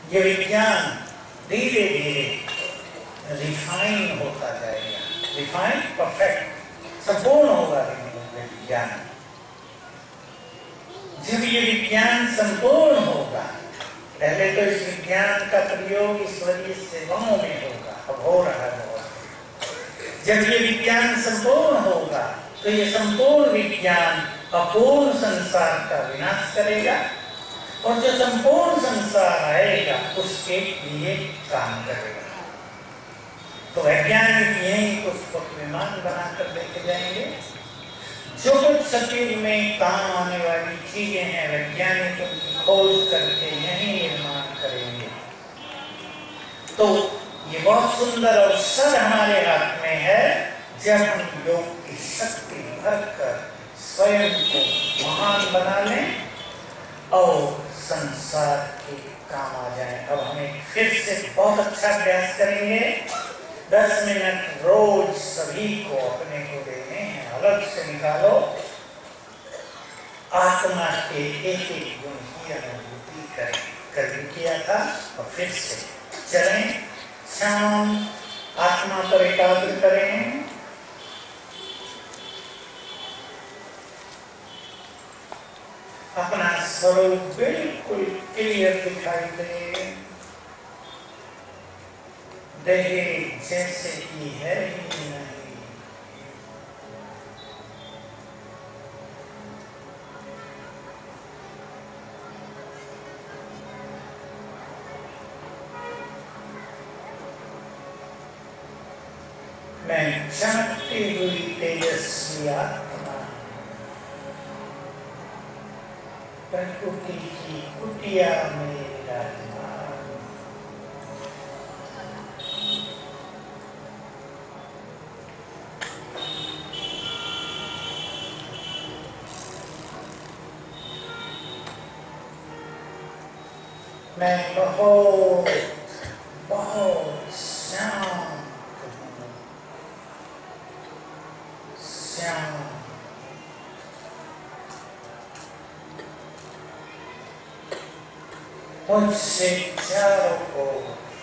ये विज्ञान धीरे धीरे रिफाइन होता जाएगा, रिफाइन परफेक्ट संपूर्ण होगा विज्ञान। जब ये विज्ञान संपूर्ण होगा, पहले तो इस विज्ञान का प्रयोग ईश्वरीय सेवाओं में होगा, अब हो रहा है। जब ये विज्ञान संपूर्ण होगा तो ये संपूर्ण विज्ञान अपूर्ण संसार का विनाश करेगा और जो संपूर्ण संसार आएगा उसके लिए काम करेगा। तो वैज्ञानिक यही कुछ विमान बनाकर लेके जाएंगे। जो कुछ सतयुग में काम आने वाली चीजें हैं, वैज्ञानिक उनकी खोज करके यही निर्माण करेंगे। तो ये बहुत सुंदर अवसर हमारे हाथ में है, जब हम योग की शक्ति भरकर स्वयं को महान बना लें और संसार के काम आ जाए। अब हमें फिर से बहुत अच्छा अभ्यास करेंगे। 10 मिनट रोज सभी को अपने को देने हैं, अलग से निकालो। आत्मा के एक एक गुण की अनुभूति कर किया था और फिर से चलें। शाम आत्मा पर एकाग्र करें। अपना स्वरूप बिल्कुल क्लियर दिखाई दे, देह जैसे कि है ही नहीं। मैं चमकती हुई तेजस्वी आत्मा, प्रकृति की कुटिया में विराजमान। मैं बहुत बहुत शांत हूँ, शांत। मुझसे चारों ओर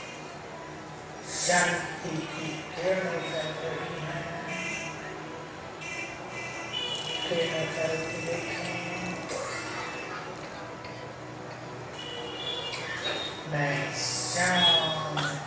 शांति की किरणें फैल रही हैं। किरणें फैलती देखें। मैं शांत हूँ।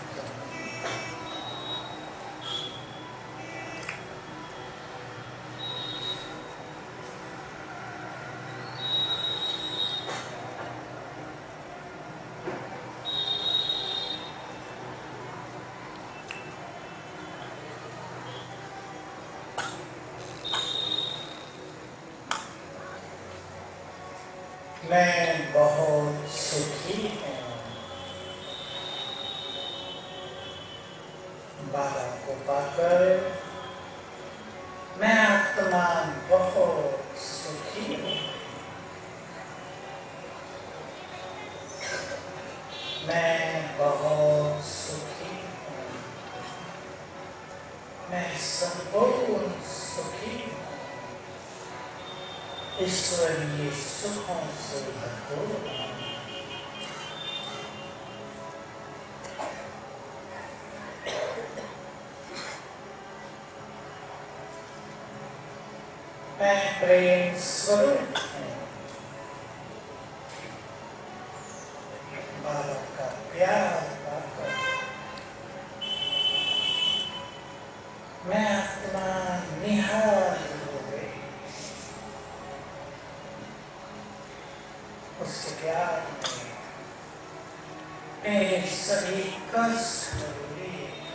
मैं बहुत सुखी हूँ। बाबा को पाकर मैं आत्मा बहुत सुखी हूँ। मैं बहुत सुखी हूँ। मैं संपूर्ण सुखी हूँ। ईश्वरीय सुखों से भरपूर हूँ। मैं प्रेम स्वरूप हूँ। बाबा का प्यार पाकर मैं आत्मा निहाल हो गई। उसके प्यार में मेरे सभी कष्ट दूरी,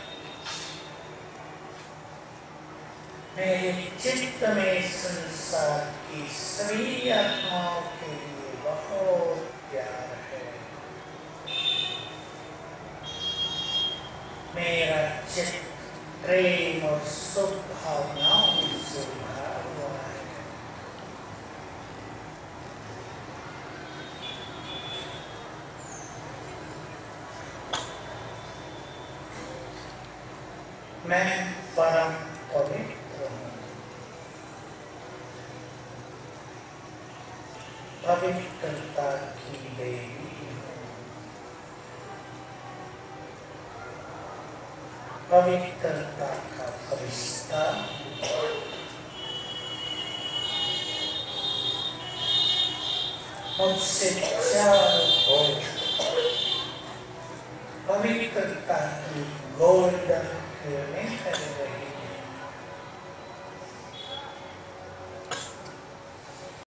मेरे चित्त में संसार की सभी आत्माओं के लिए बहुत प्यार है। मेरा चित्त प्रेम और सुख भावनाओं से भरा हुआ है। मैं परम पवित्र हूँ। पवित्रता की देवी हूँ। पवित्रता का फरिश्ता मुझसे चारों ओर पवित्रता की गोल्डन किरणें कर रही